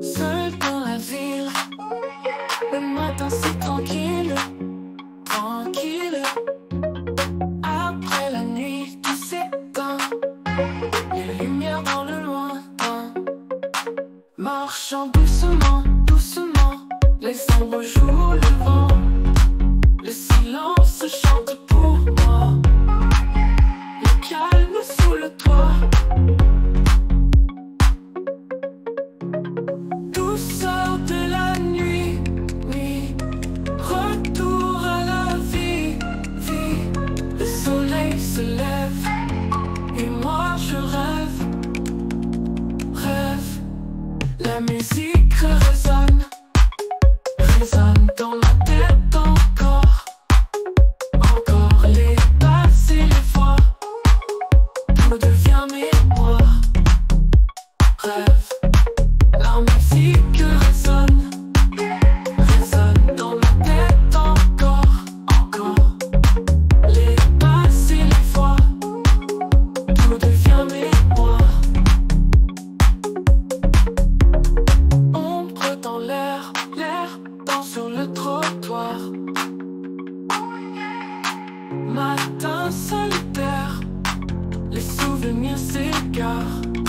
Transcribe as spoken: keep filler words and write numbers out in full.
Seul dans la ville, le matin c'est tranquille, tranquille. Après la nuit, tout s'éteint, les lumières dans le lointain. Marchant doucement, doucement, les ombres jouent le vent. Le silence chante pour moi, le calme sous le toit. Douceur de la nuit, nuit, retour à la vie, vie. Le soleil se lève et moi je rêve, rêve. La musique résonne, résonne dans ma tête encore, encore les basses et les voix. Tout devient mémoire, rêve. La musique résonne, résonne dans ma tête encore, encore les basses et les voix. Tout devient mémoire. Ombre dans l'air, l'air danse sur le trottoir. Matin solitaire, les souvenirs s'égarent.